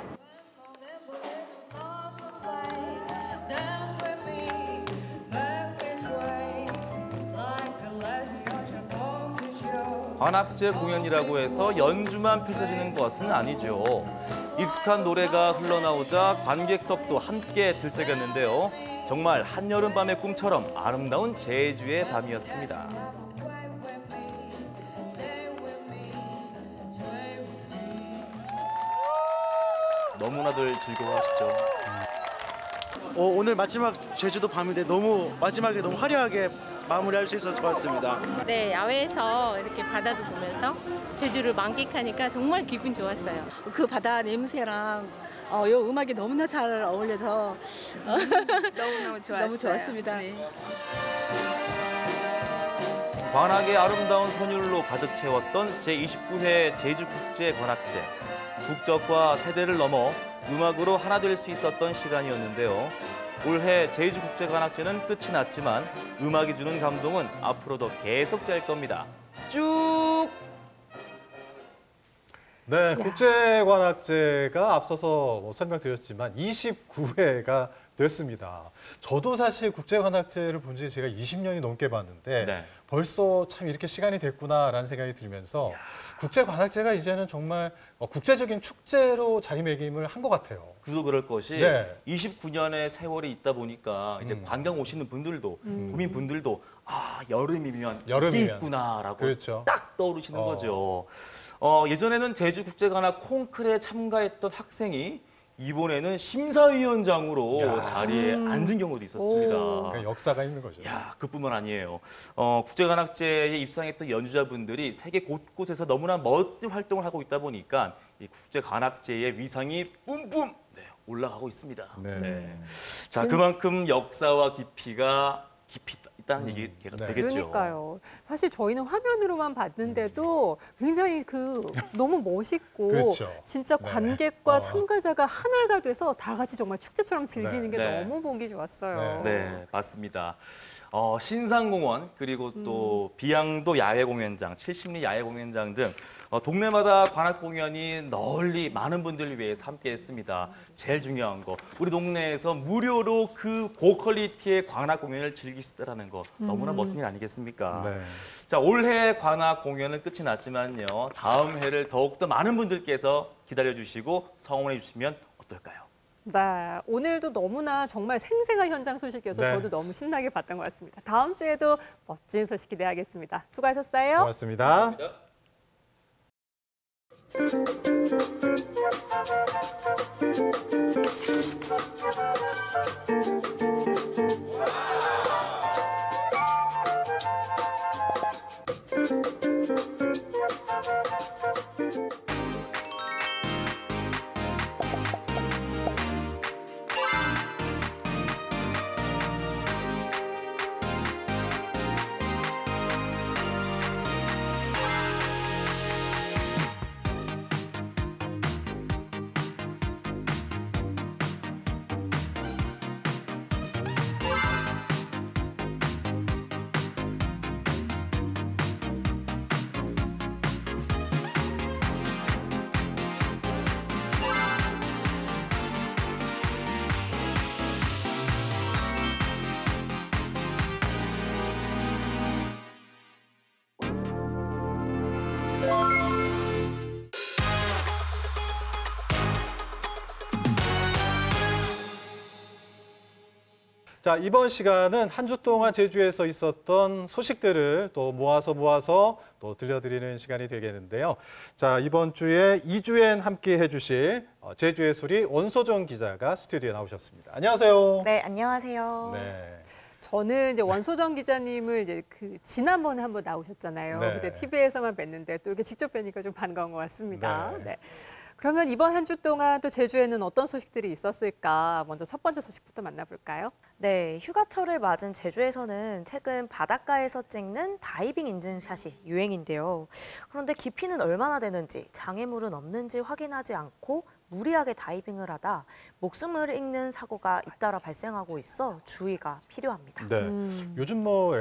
I: 관악제 공연이라고 해서 연주만 펼쳐지는 것은 아니죠. 익숙한 노래가 흘러나오자 관객석도 함께 들썩였는데요. 정말 한여름밤의 꿈처럼 아름다운 제주의 밤이었습니다. 너무나들 즐거워하시죠.
D: 어, 오늘 마지막 제주도 밤인데 너무 마지막에 너무 화려하게 마무리할 수 있어서 좋았습니다.
R: 네, 야외에서 이렇게 바다도 보면서 제주를 만끽하니까 정말 기분 좋았어요.
S: 그 바다 냄새랑 어, 요 음악이 너무나 잘 어울려서
R: 너무너무 좋았어요.
S: 너무 좋았습니다.
R: 네.
I: 관악의 아름다운 선율로 가득 채웠던 제이십구 회 제주국제관악제. 국적과 세대를 넘어 음악으로 하나 될 수 있었던 시간이었는데요. 올해 제주국제관악제는 끝이 났지만 음악이 주는 감동은 앞으로도 계속될 겁니다. 쭉!
B: 네, 국제관악제가 앞서서 뭐 설명드렸지만 이십구 회가 됐습니다. 저도 사실 국제관악제를 본 지 제가 이십 년이 넘게 봤는데
I: 네.
B: 벌써 참 이렇게 시간이 됐구나라는 생각이 들면서 국제관악제가 이제는 정말 국제적인 축제로 자리매김을 한 것 같아요.
I: 그도 그럴 것이
B: 네.
I: 이십구 년의 세월이 있다 보니까 이제
B: 음.
I: 관광 오시는 분들도
B: 음.
I: 국민분들도 아 여름이면
B: 여름이면.
I: 이게 있구나라고
B: 그렇죠.
I: 딱 떠오르시는
B: 어.
I: 거죠. 어, 예전에는 제주국제관악 콩쿨에 참가했던 학생이 이번에는 심사위원장으로
B: 야.
I: 자리에
B: 음.
I: 앉은 경우도 있었습니다.
B: 그러니까 역사가 있는 거죠.
I: 야, 그뿐만 아니에요. 어, 국제관악제에 입상했던 연주자분들이 세계 곳곳에서 너무나 멋진 활동을 하고 있다 보니까 이 국제관악제의 위상이 뿜뿜 네, 올라가고 있습니다.
B: 네.
I: 네. 자,
C: 진-
I: 그만큼 역사와 깊이가 깊이 있다- 있다는 얘기가
B: 네.
I: 되겠죠.
C: 그러니까요. 사실 저희는 화면으로만 봤는데도 굉장히 그 너무 멋있고
B: 그렇죠.
C: 진짜
B: 네.
C: 관객과
B: 어.
C: 참가자가 하나가 돼서 다 같이 정말 축제처럼 즐기는
B: 네.
C: 게
I: 네.
C: 너무 보기 좋았어요.
I: 네, 맞습니다. 어, 신상공원 그리고 또
C: 음.
I: 비양도 야외공연장, 칠십리 야외공연장 등 어, 동네마다 관악 공연이 널리 많은 분들을 위해서 함께했습니다. 제일 중요한 거, 우리 동네에서 무료로 그 고퀄리티의 관악 공연을 즐길 수 있다는 거 너무나
B: 음.
I: 멋진 일 아니겠습니까?
B: 네.
I: 자, 올해 관악 공연은 끝이 났지만요. 다음 해를 더욱더 많은 분들께서 기다려주시고 성원해 주시면 어떨까요?
C: 네, 오늘도 너무나 정말 생생한 현장 소식이어서
B: 네.
C: 저도 너무 신나게 봤던 것 같습니다. 다음 주에도 멋진 소식 기대하겠습니다. 수고하셨어요.
B: 고맙습니다. 자, 이번 시간은 한 주 동안 제주에서 있었던 소식들을 또 모아서 모아서 또 들려드리는 시간이 되겠는데요. 자, 이번 주에 이 주엔 함께 해주실 제주의 소리 원소정 기자가 스튜디오에 나오셨습니다. 안녕하세요.
T: 네, 안녕하세요.
B: 네.
C: 저는 이제 원소정 기자님을 이제 그 지난번에 한번 나오셨잖아요.
B: 네.
C: 그때 티비에서만 뵀는데 또 이렇게 직접 뵈니까 좀 반가운 것 같습니다.
B: 네.
C: 네. 그러면 이번 한 주 동안 또 제주에는 어떤 소식들이 있었을까? 먼저 첫 번째 소식부터 만나볼까요?
T: 네, 휴가철을 맞은 제주에서는 최근 바닷가에서 찍는 다이빙 인증샷이 유행인데요. 그런데 깊이는 얼마나 되는지, 장애물은 없는지 확인하지 않고 무리하게 다이빙을 하다 목숨을 잃는 사고가 잇따라 발생하고 있어 주의가 필요합니다.
B: 네,
C: 음.
B: 요즘 뭐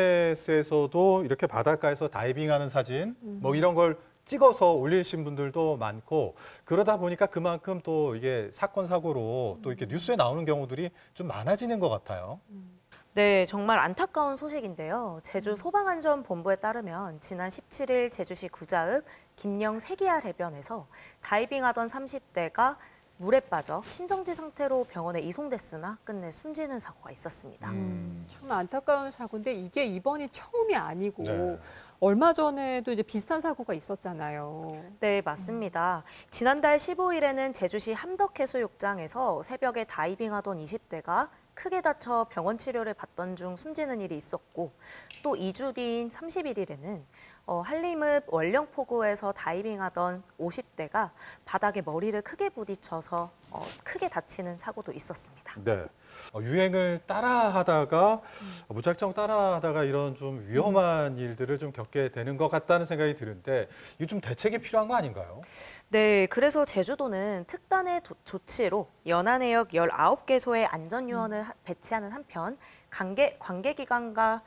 B: 에스엔에스에서도 이렇게 바닷가에서 다이빙하는 사진
C: 음.
B: 뭐 이런 걸 찍어서 올리신 분들도 많고 그러다 보니까 그만큼 또 이게 사건 사고로 또 이렇게 뉴스에 나오는 경우들이 좀 많아지는 것 같아요.
T: 네, 정말 안타까운 소식인데요. 제주 소방안전본부에 따르면 지난 십칠 일 제주시 구자읍 김영 세기알 해변에서 다이빙하던 삼십 대가 물에 빠져 심정지 상태로 병원에 이송됐으나 끝내 숨지는 사고가 있었습니다.
C: 음, 참 안타까운 사고인데 이게 이번이 처음이 아니고
T: 네.
C: 얼마 전에도 이제 비슷한 사고가 있었잖아요.
T: 네, 맞습니다. 지난달 십오 일에는 제주시 함덕해수욕장에서 새벽에 다이빙하던 이십 대가 크게 다쳐 병원 치료를 받던 중 숨지는 일이 있었고 또 이 주 뒤인 삼십일 일에는 어, 한림읍 원령포구에서 다이빙하던 오십 대가 바닥에 머리를 크게 부딪혀서 어, 크게 다치는 사고도 있었습니다.
B: 네, 어, 유행을 따라하다가 음. 무작정 따라하다가 이런 좀 위험한 음. 일들을 좀 겪게 되는 것 같다는 생각이 드는데 이게 좀 대책이 필요한 거 아닌가요?
T: 네, 그래서 제주도는 특단의 도, 조치로 연안해역 열아홉 개소의 안전요원을 음. 배치하는 한편 관계, 관계기관과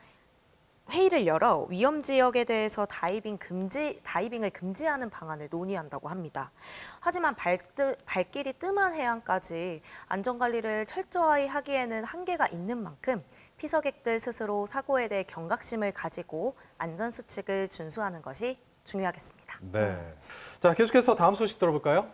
T: 회의를 열어 위험 지역에 대해서 다이빙 금지, 다이빙을 금지하는 방안을 논의한다고 합니다. 하지만 발뜨, 발길이 뜸한 해안까지 안전관리를 철저히 하기에는 한계가 있는 만큼 피서객들 스스로 사고에 대해 경각심을 가지고 안전수칙을 준수하는 것이 중요하겠습니다.
B: 네. 자, 계속해서 다음 소식 들어볼까요?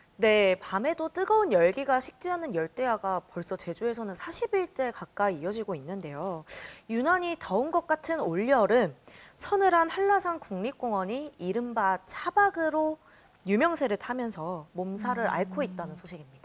T: 네, 밤에도 뜨거운 열기가 식지 않는 열대야가 벌써 제주에서는 사십 일째 가까이 이어지고 있는데요. 유난히 더운 것 같은 올여름, 서늘한 한라산 국립공원이 이른바 차박으로 유명세를 타면서 몸살을 음. 앓고 있다는 소식입니다.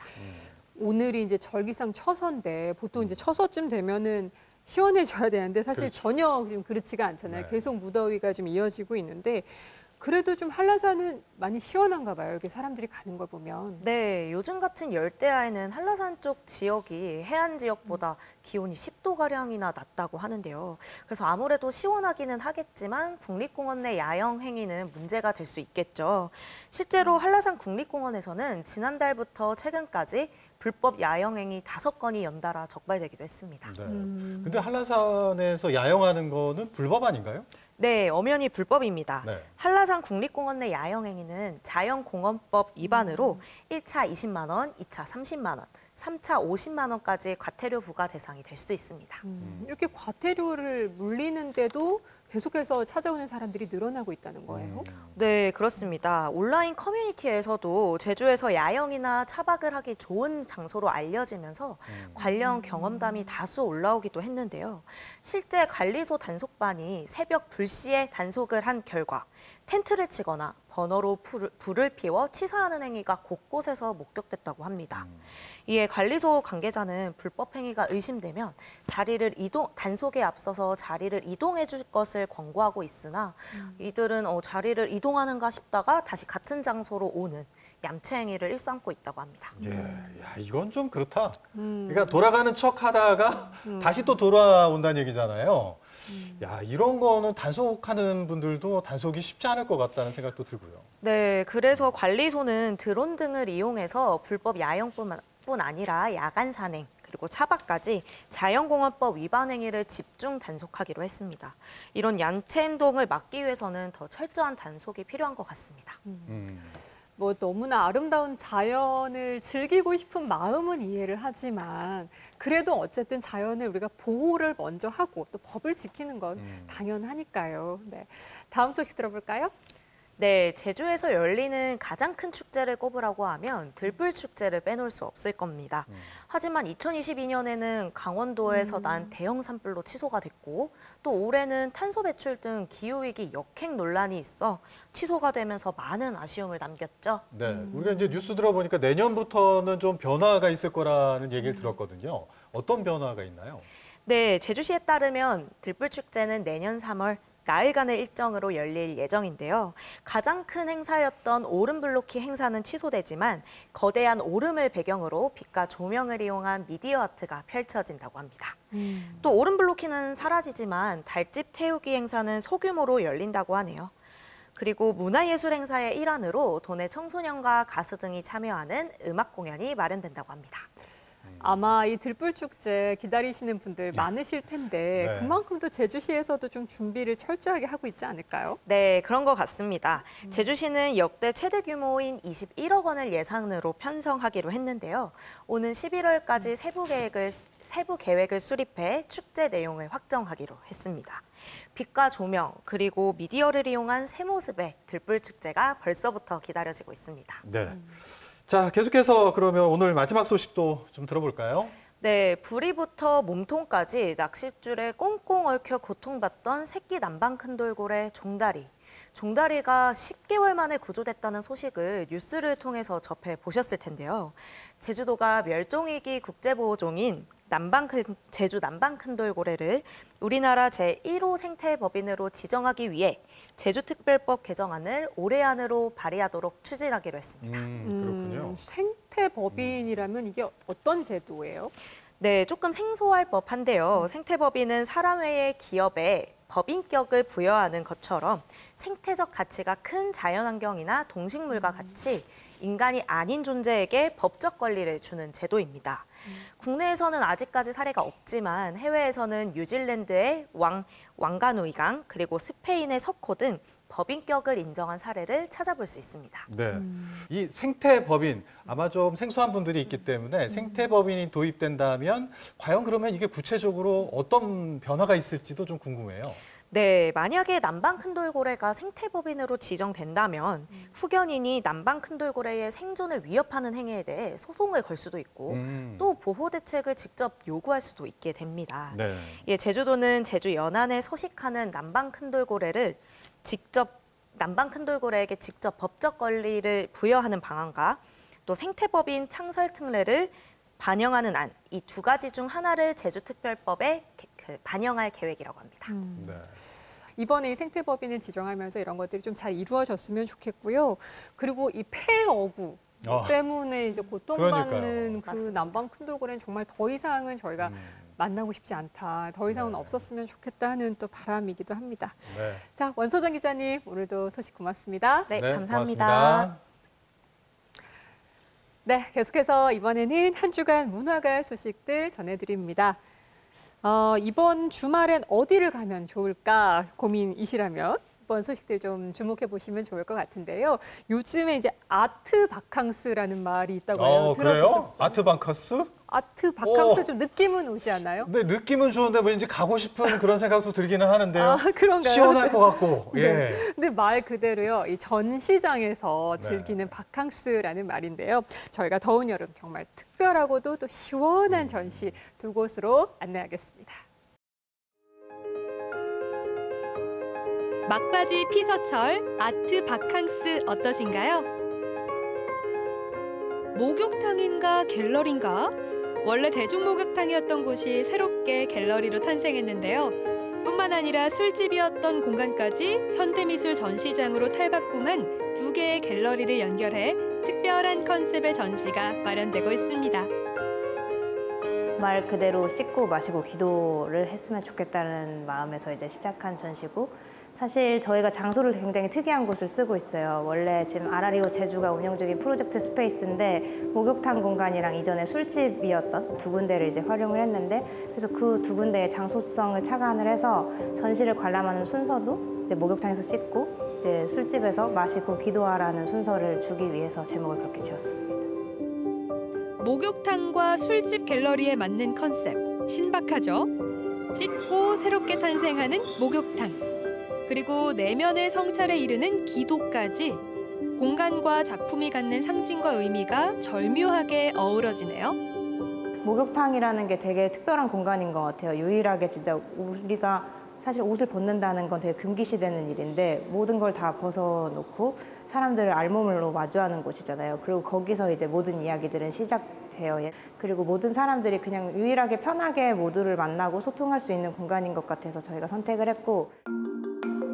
C: 오늘이 이제 절기상 처서인데 보통 이제 처서쯤 되면은 시원해져야 되는데 사실 그렇죠. 전혀 지금 그렇지가 않잖아요. 네. 계속 무더위가 좀 이어지고 있는데 그래도 좀 한라산은 많이 시원한가 봐요. 이렇게 사람들이 가는 걸 보면.
T: 네, 요즘 같은 열대야에는 한라산 쪽 지역이 해안 지역보다 기온이 십 도가량이나 낮다고 하는데요. 그래서 아무래도 시원하기는 하겠지만 국립공원 내 야영 행위는 문제가 될 수 있겠죠. 실제로 한라산 국립공원에서는 지난달부터 최근까지 불법 야영 행위 다섯 건이 연달아 적발되기도 했습니다.
B: 네. 음. 근데 한라산에서 야영하는 거는 불법 아닌가요?
T: 네, 엄연히 불법입니다.
B: 네.
T: 한라산 국립공원 내 야영행위는 자연공원법 위반으로 음. 일 차 이십만 원, 이 차 삼십만 원, 삼 차 오십만 원까지 과태료 부과 대상이 될 수 있습니다.
C: 음. 이렇게 과태료를 물리는데도 계속해서 찾아오는 사람들이 늘어나고 있다는 거예요?
T: 네, 그렇습니다. 온라인 커뮤니티에서도 제주에서 야영이나 차박을 하기 좋은 장소로 알려지면서 음. 관련 경험담이 다수 올라오기도 했는데요. 실제 관리소 단속반이 새벽 불시에 단속을 한 결과 텐트를 치거나 버너로 불을, 불을 피워 치사하는 행위가 곳곳에서 목격됐다고 합니다. 음. 이에 관리소 관계자는 불법 행위가 의심되면 자리를 이동, 단속에 앞서서 자리를 이동해 줄 것을 권고하고 있으나 음. 이들은 어, 자리를 이동하는가 싶다가 다시 같은 장소로 오는 얌체 행위를 일삼고 있다고 합니다.
B: 예, 야, 이건 좀 그렇다. 음. 그러니까 돌아가는 척 하다가 음. 다시 또 돌아온다는 얘기잖아요. 음. 야, 이런 거는 단속하는 분들도 단속이 쉽지 않을 것 같다는 생각도 들고요.
T: 네, 그래서 관리소는 드론 등을 이용해서 불법 야영뿐만 뿐 아니라 야간 산행, 그리고 차박까지 자연공원법 위반 행위를 집중 단속하기로 했습니다. 이런 얌체 행동을 막기 위해서는 더 철저한 단속이 필요한 것 같습니다.
C: 음. 음. 뭐 너무나 아름다운 자연을 즐기고 싶은 마음은 이해를 하지만 그래도 어쨌든 자연을 우리가 보호를 먼저 하고 또 법을 지키는 건 음. 당연하니까요. 네. 다음 소식 들어볼까요?
T: 네, 제주에서 열리는 가장 큰 축제를 꼽으라고 하면 들불축제를 빼놓을 수 없을 겁니다. 음. 하지만 이천이십이 년에는 강원도에서 음. 난 대형 산불로 취소가 됐고 또 올해는 탄소 배출 등 기후위기 역행 논란이 있어 취소가 되면서 많은 아쉬움을 남겼죠.
B: 네, 우리가 이제 뉴스 들어보니까 내년부터는 좀 변화가 있을 거라는 얘기를 음. 들었거든요. 어떤 변화가 있나요?
T: 네, 제주시에 따르면 들불축제는 내년 삼월 나흘간의 일정으로 열릴 예정인데요. 가장 큰 행사였던 오름블로키 행사는 취소되지만 거대한 오름을 배경으로 빛과 조명을 이용한 미디어 아트가 펼쳐진다고 합니다. 음. 또 오름블로키는 사라지지만 달집 태우기 행사는 소규모로 열린다고 하네요. 그리고 문화예술 행사의 일환으로 도내 청소년과 가수 등이 참여하는 음악 공연이 마련된다고 합니다.
C: 아마 이 들불축제 기다리시는 분들 많으실 텐데
T: 네.
C: 그만큼 또 제주시에서도 좀 준비를 철저하게 하고 있지 않을까요?
T: 네, 그런 것 같습니다. 음. 제주시는 역대 최대 규모인 이십일억 원을 예산으로 편성하기로 했는데요. 오는 십일월까지 음. 세부 계획을 세부 계획을 수립해 축제 내용을 확정하기로 했습니다. 빛과 조명 그리고 미디어를 이용한 새 모습의 들불축제가 벌써부터 기다려지고 있습니다.
B: 네. 음. 자, 계속해서 그러면 오늘 마지막 소식도 좀 들어볼까요?
T: 네, 부리부터 몸통까지 낚싯줄에 꽁꽁 얽혀 고통받던 새끼 남방 큰돌고래 종다리. 종다리가 십 개월 만에 구조됐다는 소식을 뉴스를 통해서 접해 보셨을 텐데요. 제주도가 멸종위기 국제보호종인 남방 큰, 제주 남방 큰돌고래를 우리나라 제일 호 생태법인으로 지정하기 위해 제주특별법 개정안을 올해 안으로 발의하도록 추진하기로 했습니다.
B: 음, 그렇군요.
C: 음, 생태법인이라면 이게 어떤 제도예요?
T: 네, 조금 생소할 법한데요. 음. 생태법인은 사람 외의 기업에 법인격을 부여하는 것처럼 생태적 가치가 큰 자연환경이나 동식물과 같이 인간이 아닌 존재에게 법적 권리를 주는 제도입니다. 음. 국내에서는 아직까지 사례가 없지만 해외에서는 뉴질랜드의 왕, 왕가누이강 그리고 스페인의 석호 등 법인격을 인정한 사례를 찾아볼 수 있습니다.
B: 네, 음. 이 생태법인 아마 좀 생소한 분들이 있기 때문에 음. 생태법인이 도입된다면 과연 그러면 이게 구체적으로 어떤 변화가 있을지도 좀 궁금해요.
T: 네, 만약에 남방 큰돌고래가 생태법인으로 지정된다면 음. 후견인이 남방 큰돌고래의 생존을 위협하는 행위에 대해 소송을 걸 수도 있고 음. 또 보호 대책을 직접 요구할 수도 있게 됩니다. 네. 예, 제주도는 제주 연안에 서식하는 남방 큰돌고래를 직접 남방 큰돌고래에게 직접 법적 권리를 부여하는 방안과 또 생태법인 창설 특례를 반영하는 안, 이 두 가지 중 하나를 제주특별법에 그 반영할 계획이라고 합니다.
C: 음. 네. 이번에 이 생태법인을 지정하면서 이런 것들이 좀 잘 이루어졌으면 좋겠고요. 그리고 이 폐어구 어. 때문에 이제 고통받는 그 남방 큰돌고래는 정말 더 이상은 저희가 음. 만나고 싶지 않다. 더 이상은 네. 없었으면 좋겠다 하는 또 바람이기도 합니다. 네. 자, 원서정 기자님 오늘도 소식 고맙습니다.
T: 네, 네 감사합니다. 고맙습니다.
C: 네, 계속해서 이번에는 한 주간 문화가 소식들 전해드립니다. 어, 이번 주말엔 어디를 가면 좋을까 고민이시라면 이번 소식들 좀 주목해 보시면 좋을 것 같은데요. 요즘에 이제 아트 바캉스라는 말이 있다고 해요.
B: 어, 그래요? 아트 바캉스?
C: 아트 바캉스 오. 좀 느낌은 오지 않아요?
B: 네, 느낌은 좋은데 왠지 가고 싶은 그런 생각도 들기는 하는데요.
C: 아, 그런가요?
B: 시원할 것 같고. 네. 예.
C: 근데 말 그대로요. 이 전시장에서 즐기는 네. 바캉스라는 말인데요. 저희가 더운 여름 정말 특별하고도 또 시원한 음. 전시 두 곳으로 안내하겠습니다.
U: 막바지 피서철 아트 바캉스 어떠신가요? 목욕탕인가 갤러리인가? 원래 대중목욕탕이었던 곳이 새롭게 갤러리로 탄생했는데요. 뿐만 아니라 술집이었던 공간까지 현대미술 전시장으로 탈바꿈한 두 개의 갤러리를 연결해 특별한 컨셉의 전시가 마련되고 있습니다.
V: 말 그대로 씻고 마시고 기도를 했으면 좋겠다는 마음에서 이제 시작한 전시고, 사실 저희가 장소를 굉장히 특이한 곳을 쓰고 있어요. 원래 지금 아라리오 제주가 운영 중인 프로젝트 스페이스인데 목욕탕 공간이랑 이전에 술집이었던 두 군데를 이제 활용을 했는데, 그래서 그 두 군데의 장소성을 착안을 해서 전시를 관람하는 순서도 이제 목욕탕에서 씻고 이제 술집에서 마시고 기도하라는 순서를 주기 위해서 제목을 그렇게 지었습니다.
U: 목욕탕과 술집 갤러리에 맞는 컨셉, 신박하죠? 씻고 새롭게 탄생하는 목욕탕. 그리고 내면의 성찰에 이르는 기도까지 공간과 작품이 갖는 상징과 의미가 절묘하게 어우러지네요.
V: 목욕탕이라는 게 되게 특별한 공간인 것 같아요. 유일하게 진짜 우리가 사실 옷을 벗는다는 건 되게 금기시되는 일인데 모든 걸 다 벗어놓고 사람들을 알몸으로 마주하는 곳이잖아요. 그리고 거기서 이제 모든 이야기들은 시작돼요. 그리고 모든 사람들이 그냥 유일하게 편하게 모두를 만나고 소통할 수 있는 공간인 것 같아서 저희가 선택을 했고,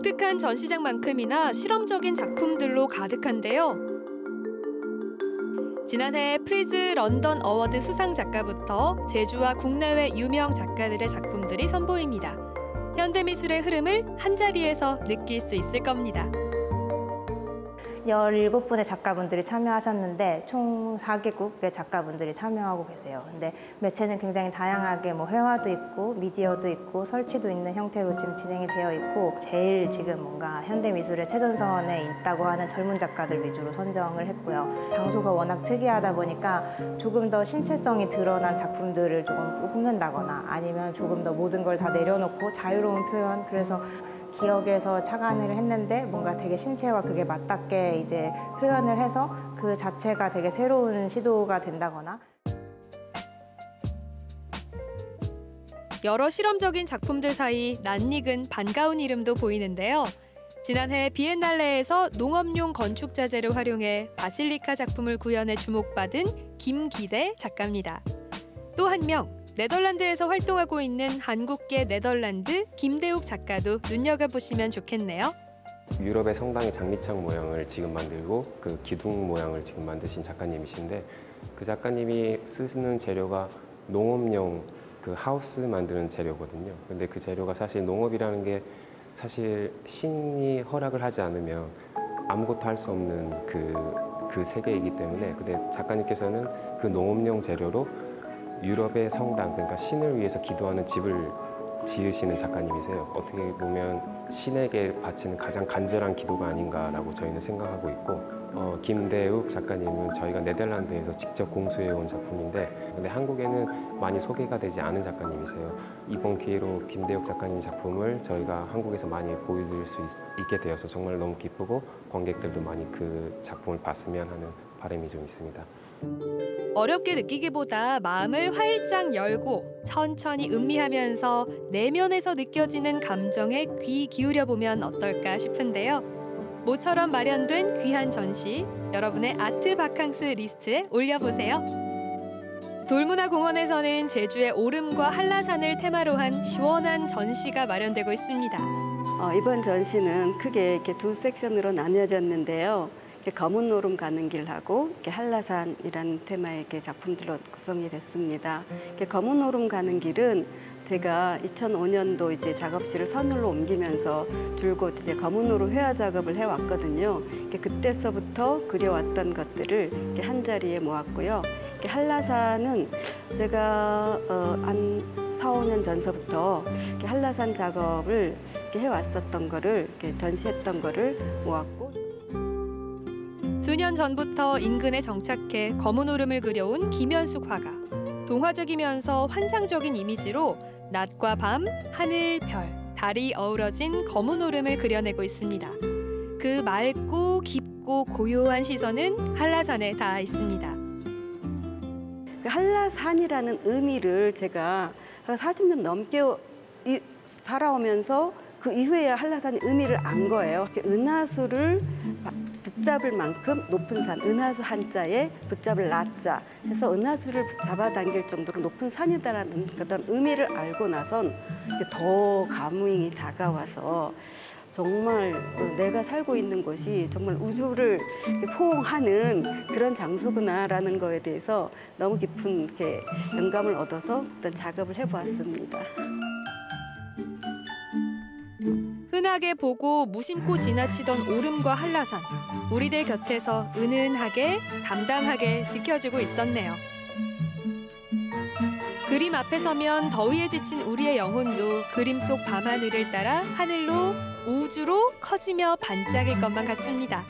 U: 독특한 전시장만큼이나 실험적인 작품들로 가득한데요. 지난해 프리즈 런던 어워드 수상 작가부터 제주와 국내외 유명 작가들의 작품들이 선보입니다. 현대미술의 흐름을 한자리에서 느낄 수 있을 겁니다.
V: 열일곱 분의 작가분들이 참여하셨는데 총 사 개국의 작가분들이 참여하고 계세요. 근데 매체는 굉장히 다양하게 뭐 회화도 있고 미디어도 있고 설치도 있는 형태로 지금 진행이 되어 있고 제일 지금 뭔가 현대미술의 최전선에 있다고 하는 젊은 작가들 위주로 선정을 했고요. 장소가 워낙 특이하다 보니까 조금 더 신체성이 드러난 작품들을 조금 뽑는다거나 아니면 조금 더 모든 걸 다 내려놓고 자유로운 표현, 그래서 기억에서 착안을 했는데 뭔가 되게 신체와 그게 맞닿게 이제 표현을 해서 그 자체가 되게 새로운 시도가 된다거나.
U: 여러 실험적인 작품들 사이 낯익은 반가운 이름도 보이는데요. 지난해 비엔날레에서 농업용 건축 자재를 활용해 바실리카 작품을 구현해 주목받은 김기대 작가입니다. 또 한 명, 네덜란드에서 활동하고 있는 한국계 네덜란드 김대욱 작가도 눈여겨보시면 좋겠네요.
A: 유럽의 성당의 장미창 모양을 지금 만들고 그 기둥 모양을 지금 만드신 작가님이신데, 그 작가님이 쓰는 재료가 농업용 그 하우스 만드는 재료거든요. 근데 그 재료가 사실 농업이라는 게 사실 신이 허락을 하지 않으면 아무것도 할 수 없는 그, 그 세계이기 때문에, 근데 작가님께서는 그 농업용 재료로 유럽의 성당, 그러니까 신을 위해서 기도하는 집을 지으시는 작가님이세요. 어떻게 보면 신에게 바치는 가장 간절한 기도가 아닌가라고 저희는 생각하고 있고, 어, 김대욱 작가님은 저희가 네덜란드에서 직접 공수해온 작품인데, 근데 한국에는 많이 소개가 되지 않은 작가님이세요. 이번 기회로 김대욱 작가님 작품을 저희가 한국에서 많이 보여드릴 수 있, 있게 되어서 정말 너무 기쁘고, 관객들도 많이 그 작품을 봤으면 하는 바람이 좀 있습니다.
U: 어렵게 느끼기보다 마음을 활짝 열고 천천히 음미하면서 내면에서 느껴지는 감정에 귀 기울여보면 어떨까 싶은데요. 모처럼 마련된 귀한 전시, 여러분의 아트 바캉스 리스트에 올려보세요. 돌문화공원에서는 제주의 오름과 한라산을 테마로 한 시원한 전시가 마련되고 있습니다.
F: 어, 이번 전시는 크게 이렇게 두 섹션으로 나뉘어졌는데요. 검은 오름 가는 길하고 이렇게 한라산이라는 테마의 이렇게 작품들로 구성이 됐습니다. 이렇게 검은 오름 가는 길은 제가 이천오 년도 이제 작업실을 서늘로 옮기면서 줄곧 이제 검은 오름 회화 작업을 해왔거든요. 이렇게 그때서부터 그려왔던 것들을 이렇게 한 자리에 모았고요. 이렇게 한라산은 제가 어, 한 사, 오 년 전서부터 이렇게 한라산 작업을 이렇게 해왔었던 거를 이렇게 전시했던 거를 모았고.
U: 수년 전부터 인근에 정착해 검은 오름을 그려온 김현숙 화가. 동화적이면서 환상적인 이미지로 낮과 밤, 하늘, 별, 달이 어우러진 검은 오름을 그려내고 있습니다. 그 맑고 깊고 고요한 시선은 한라산에 닿아 있습니다.
F: 그 한라산이라는 의미를 제가 사십 년 넘게 살아오면서 그 이후에야 한라산의 의미를 안 거예요. 은하수를 붙잡을 만큼 높은 산, 은하수 한자에 붙잡을 라자 해서 은하수를 잡아당길 정도로 높은 산이다라는 그런 의미를 알고 나선 더 감흥이 다가와서 정말 내가 살고 있는 곳이 정말 우주를 포옹하는 그런 장소구나라는 거에 대해서 너무 깊은 이렇게 영감을 얻어서 어떤 작업을 해보았습니다.
U: 흔하게 보고 무심코 지나치던 오름과 한라산. 우리들 곁에서 은은하게, 담담하게 지켜주고 있었네요. 그림 앞에 서면 더위에 지친 우리의 영혼도 그림 속 밤하늘을 따라 하늘로, 우주로 커지며 반짝일 것만 같습니다.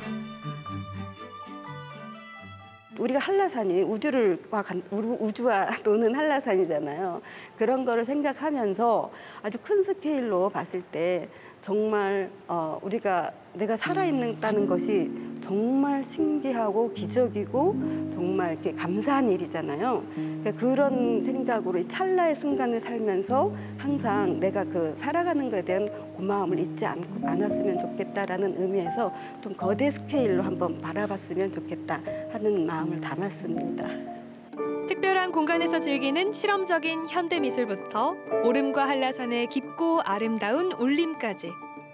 F: 우리가 한라산이 우주를 우주와 노는 한라산이잖아요. 그런 거를 생각하면서 아주 큰 스케일로 봤을 때 정말 어, 우리가 내가 살아있다는 것이 정말 신기하고 기적이고 정말 이렇게 감사한 일이잖아요. 그러니까 그런 생각으로 이 찰나의 순간을 살면서 항상 내가 그 살아가는 것에 대한 고마움을 잊지 않고, 않았으면 좋겠다라는 의미에서 좀 거대 스케일로 한번 바라봤으면 좋겠다 하는 마음을 담았습니다.
U: 특별한 공간에서 즐기는 실험적인 현대미술부터 오름과 한라산의 깊고 아름다운 울림까지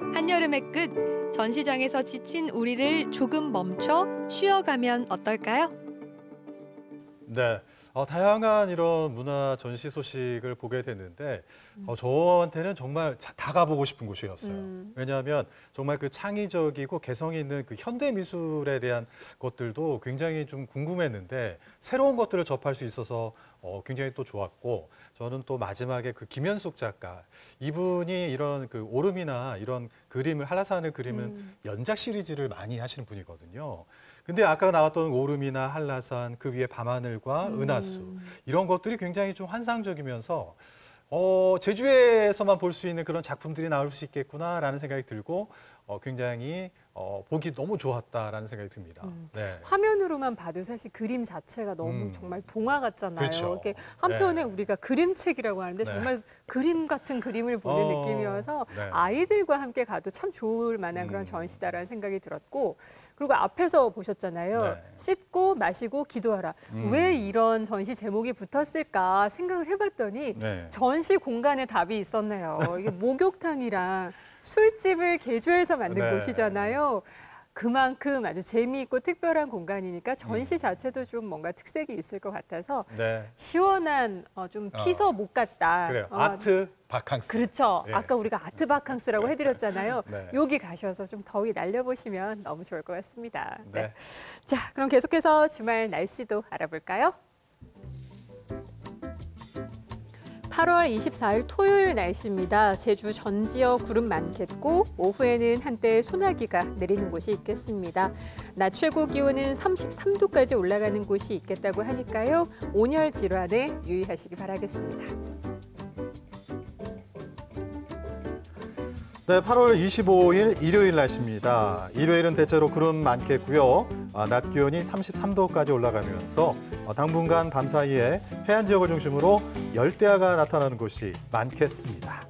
U: 한여름의 끝, 전시장에서 지친 우리를 조금 멈춰 쉬어가면 어떨까요?
B: 네, 어, 다양한 이런 문화 전시 소식을 보게 됐는데 어, 저한테는 정말 자- 다 가보고 싶은 곳이었어요.
C: 음.
B: 왜냐하면 정말 그 창의적이고 개성 있는 그 현대 미술에 대한 것들도 굉장히 좀 궁금했는데 새로운 것들을 접할 수 있어서 어, 굉장히 또 좋았고, 저는 또 마지막에 그 김현숙 작가, 이분이 이런 그 오름이나 이런 그림을, 한라산을 그리는
C: 음.
B: 연작 시리즈를 많이 하시는 분이거든요. 근데 아까 나왔던 오름이나 한라산, 그 위에 밤하늘과
C: 음.
B: 은하수, 이런 것들이 굉장히 좀 환상적이면서 어, 제주에서만 볼 수 있는 그런 작품들이 나올 수 있겠구나라는 생각이 들고 어, 굉장히 어, 보기 너무 좋았다라는 생각이 듭니다.
C: 음.
B: 네.
C: 화면으로만 봐도 사실 그림 자체가 너무
B: 음.
C: 정말 동화 같잖아요.
B: 그렇죠.
C: 이렇게 한편에
B: 네.
C: 우리가 그림책이라고 하는데
B: 네.
C: 정말 그림 같은 그림을 보는
B: 어,
C: 느낌이어서
B: 네.
C: 아이들과 함께 가도 참 좋을 만한 그런
B: 음.
C: 전시다라는 생각이 들었고, 그리고 앞에서 보셨잖아요.
B: 네.
C: 씻고 마시고 기도하라.
B: 음.
C: 왜 이런 전시 제목이 붙었을까 생각을 해봤더니
B: 네.
C: 전시 공간에 답이 있었네요. 이게 목욕탕이랑 술집을 개조해서 만든
B: 네.
C: 곳이잖아요. 그만큼 아주 재미있고 특별한 공간이니까 전시
B: 음.
C: 자체도 좀 뭔가 특색이 있을 것 같아서
B: 네.
C: 시원한 어, 좀 피서
B: 어.
C: 못 갔다.
B: 그래요.
C: 어,
B: 아트 바캉스.
C: 그렇죠.
B: 예.
C: 아까 우리가 아트 바캉스라고 해드렸잖아요.
B: 네.
C: 여기 가셔서 좀 더위 날려보시면 너무 좋을 것 같습니다. 네.
B: 네.
C: 자, 그럼 계속해서 주말 날씨도 알아볼까요? 팔월 이십사일 토요일 날씨입니다. 제주 전 지역 구름 많겠고 오후에는 한때 소나기가 내리는 곳이 있겠습니다. 낮 최고 기온은 삼십삼도까지 올라가는 곳이 있겠다고 하니까요. 온열 질환에 유의하시기 바라겠습니다.
B: 네, 팔월 이십오일 일요일 날씨입니다. 일요일은 대체로 구름 많겠고요. 아, 낮 기온이 삼십삼도까지 올라가면서 어, 당분간 밤 사이에 해안 지역을 중심으로 열대야가 나타나는 곳이 많겠습니다.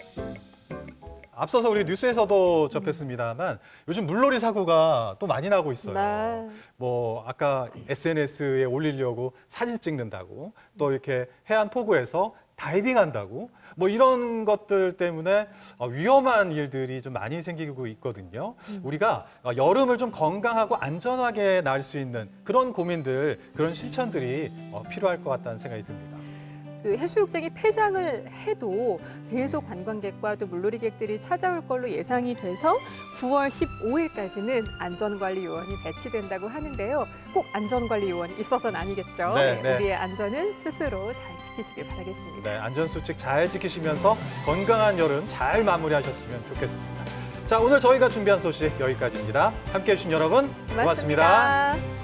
B: 앞서서 우리 뉴스에서도 접했습니다만 요즘 물놀이 사고가 또 많이 나고 있어요.
C: 네.
B: 뭐 아까 에스엔에스에 올리려고 사진 찍는다고, 또 이렇게 해안 포구에서 다이빙한다고, 뭐 이런 것들 때문에 위험한 일들이 좀 많이 생기고 있거든요.
C: 음.
B: 우리가 여름을 좀 건강하고 안전하게 날 수 있는 그런 고민들, 그런 실천들이 필요할 것 같다는 생각이 듭니다.
C: 그 해수욕장이 폐장을 해도 계속 관광객과 또 물놀이객들이 찾아올 걸로 예상이 돼서 구월 십오일까지는 안전관리요원이 배치된다고 하는데요. 꼭 안전관리요원이 있어서는 아니겠죠.
B: 네, 네.
C: 우리의 안전은 스스로 잘 지키시길 바라겠습니다.
B: 네, 안전수칙 잘 지키시면서 건강한 여름 잘 마무리하셨으면 좋겠습니다. 자, 오늘 저희가 준비한 소식 여기까지입니다. 함께해 주신 여러분 고맙습니다.
C: 고맙습니다.